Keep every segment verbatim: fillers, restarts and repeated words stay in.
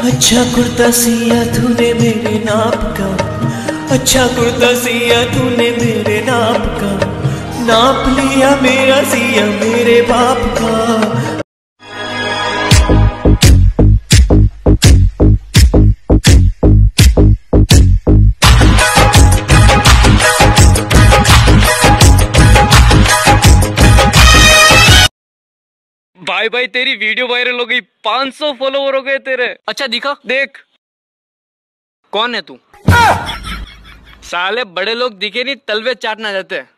अच्छा कुर्ता सिया तूने मेरे नाप का, अच्छा कुर्ता सिया तूने मेरे नाप का, नाप लिया मेरा सिया मेरे बाप का। भाई भाई तेरी वीडियो वायरल हो गई, पाँच सौ फॉलोवर हो गए तेरे। अच्छा दिखा, देख कौन है तू? साले बड़े लोग दिखे नहीं, तलवे चाटना जाते हैं।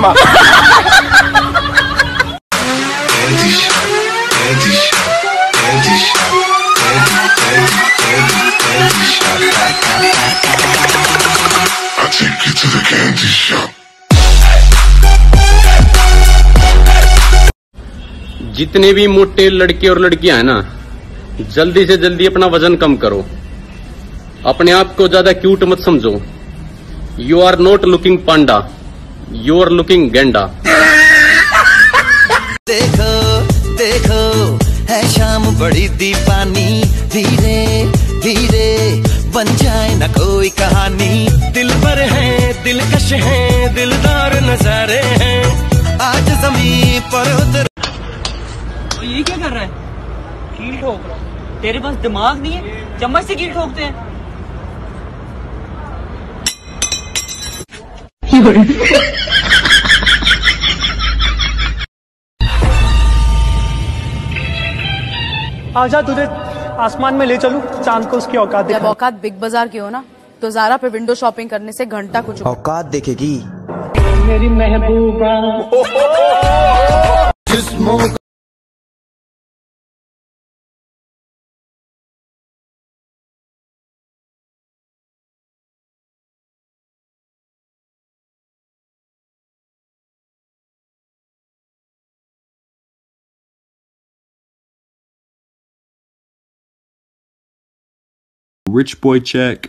जितने भी मोटे लड़के और लड़कियां हैं ना, जल्दी से जल्दी अपना वजन कम करो। अपने आप को ज्यादा क्यूट मत समझो। You are not looking panda, you are looking गेंडा। देखो देखो है शाम बड़ी दीवानी, धीरे धीरे बन जाए न कोई कहानी। दिल पर है दिलकश है, दिलदार नजारे हैं, आज ज़मीं पर उतर। ये क्या कर रहा है? कील ठोक रहा है। तेरे पास दिमाग नहीं है? चम्मच से कील ठोकते हैं। आजा तुझे आसमान में ले चलूं, चांद को उसकी औकात दिखा। जब औकात बिग बाजार की हो ना, तो ज़ारा पे विंडो शॉपिंग करने से घंटा कुछ औकात देखेगी मेरी महबूबा। Rich boy check.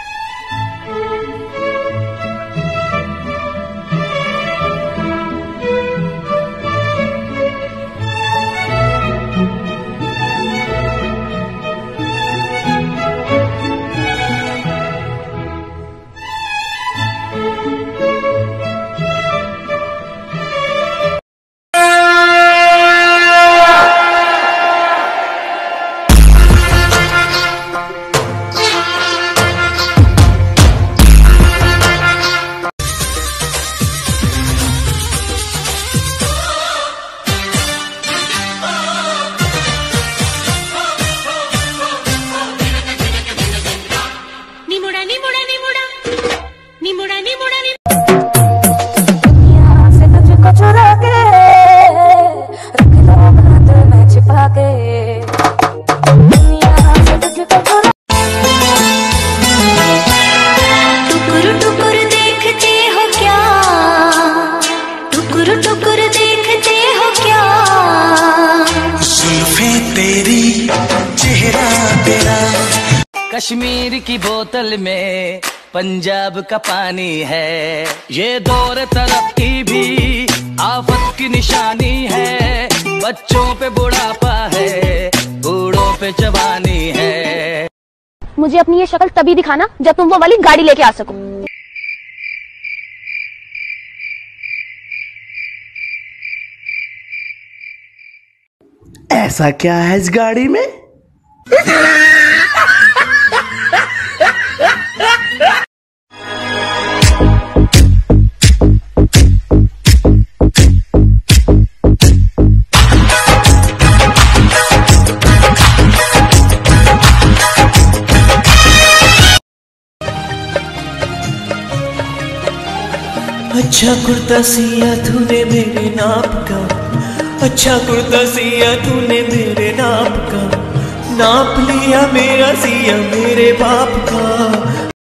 कश्मीर की बोतल में पंजाब का पानी है, ये दौर तरक्की भी आफत की निशानी है। बच्चों पे बुढ़ापा है, बूढ़ों पे जवानी है। मुझे अपनी ये शक्ल तभी दिखाना जब तुम वो वाली गाड़ी लेके आ सको। ऐसा क्या है इस गाड़ी में? अच्छा कुर्ता सिया तूने मेरे नाप का, अच्छा कुर्ता सिया तूने मेरे नाप का, नाप लिया मेरा सिया मेरे बाप का।